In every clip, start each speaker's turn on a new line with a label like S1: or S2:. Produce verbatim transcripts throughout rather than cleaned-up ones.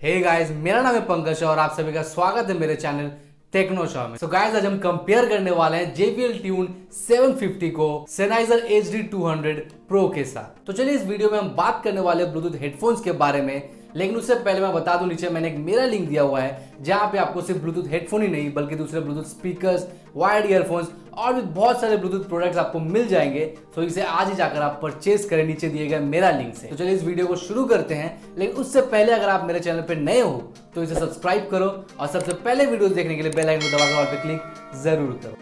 S1: Hey guys, मेरा नाम है पंकज और आप सभी का स्वागत है मेरे चैनल टेक्नो शो में। सो गाइस, आज हम कंपेयर करने वाले हैं जेबीएल ट्यून सेवन फिफ्टी को Sennheiser H D two hundred pro के साथ। तो चलिए इस वीडियो में हम बात करने वाले हैं ब्लूटूथ हेडफोन्स के बारे में, लेकिन उससे पहले मैं बता दूं, नीचे मैंने एक मेरा लिंक दिया हुआ है जहां पे आपको सिर्फ ब्लूटूथ हेडफोन ही नहीं बल्कि दूसरे ब्लूटूथ स्पीकर्स, वायर्ड ईयरफोन्स और भी बहुत सारे ब्लूटूथ प्रोडक्ट्स आपको मिल जाएंगे। तो इसे आज ही जाकर आप परचेज करें नीचे दिए गए मेरा लिंक से। तो चलिए इस वीडियो को शुरू करते हैं, लेकिन उससे पहले अगर आप मेरे चैनल पर नए हो तो इसे सब्सक्राइब करो और सबसे पहले वीडियो देखने के लिए बेल आइकन को दबाकर ऑल पे क्लिक जरूर करो।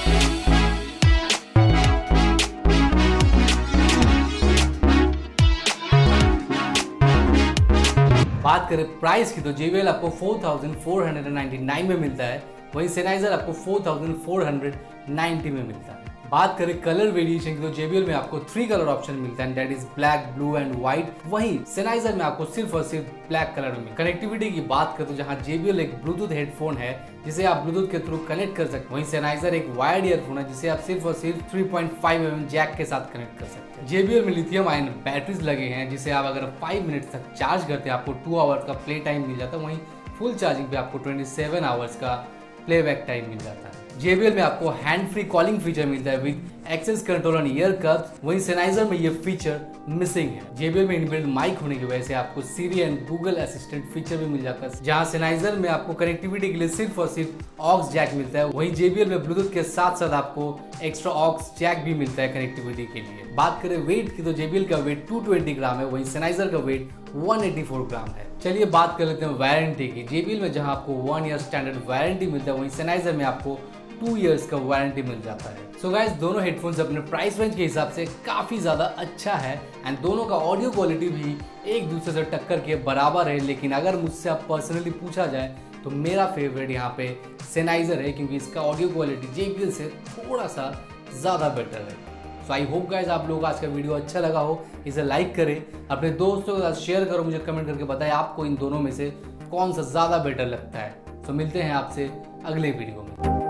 S1: बात करें प्राइस की तो जेबीएल आपको four thousand four hundred ninety nine में मिलता है, वहीं सेनाइजर आपको four thousand four hundred ninety में मिलता है। बात करें कलर वेरिएशन की तो जेबीएल में आपको थ्री कलर ऑप्शन मिलता है, that is black, blue and white. वहीं सेनाइजर में आपको सिर्फ और सिर्फ ब्लैक कलर में। कनेक्टिविटी की बात करें तो जहां जेबीएल एक ब्लूटूथ हेडफोन है जिसे आप ब्लूटूथ के थ्रू कनेक्ट कर सकते हैं, वहीं सेनाइजर एक वायर्ड ईयरफोन है जिसे आप सिर्फ और सिर्फ three point five M M jack के साथ कनेक्ट कर सकते हैं। जेबीएल में लिथियम आयन बैटरीज लगे हैं जिसे आप अगर फाइव मिनट तक चार्ज करते हैं आपको टू आवर्स का प्ले टाइम मिल जाता है, वहीं फुल चार्जिंग पे आपको ट्वेंटी सेवन आवर्स का प्लेबैक टाइम मिल जाता है। जेबीएल में आपको हैंड फ्री कॉलिंग फीचर मिलता है with access control on ear cups, वहीं सेनाइजर में ये फीचर मिसिंग है। जेबीएल में इनबिल्ट माइक होने की वजह से आपको Siri and Google assistant feature भी मिल जाता है, जहां सेनाइजर में आपको कनेक्टिविटी के लिए सिर्फ और सिर्फ ऑक्स जैक मिलता है, वहीं जेबीएल में ब्लूटूथ के साथ साथ आपको एक्स्ट्रा ऑक्स जैक भी मिलता है कनेक्टिविटी के लिए। बात करें वेट की तो जेबीएल का वेट टू ट्वेंटी ग्राम है, वहीं सेनाइजर का weight one eighty four gram है। चलिए बात कर लेते हैं वारंटी की। जेबीएल में जहां आपको वन ईयर स्टैंडर्ड वारंटी मिलता है, वहीं सेनाइजर में आपको टू इयर्स का वारंटी मिल जाता है। सो so गाइस, दोनों हेडफोन्स अपने प्राइस रेंज के हिसाब से काफी ज्यादा अच्छा है एंड दोनों का ऑडियो क्वालिटी भी एक दूसरे से टक्कर के बराबर है। लेकिन अगर मुझसे आप पर्सनली पूछा जाए तो मेरा फेवरेट यहाँ पे सेनाइजर है, क्योंकि इसका ऑडियो क्वालिटी जेबीएल से थोड़ा सा ज्यादा बेटर है। सो आई होप गाइस आप लोगों को आज का वीडियो अच्छा लगा हो, इसे लाइक करें, अपने दोस्तों के साथ शेयर करो, मुझे कमेंट करके बताएं आपको इन दोनों में से कौन सा ज्यादा बेटर लगता है। सो so मिलते हैं आपसे अगले वीडियो में।